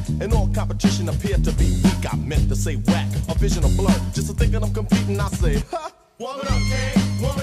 and all competition appeared to be weak. I meant to say whack, a vision of blood. Just to thinking I'm competing, I say, ha! What up, Kane?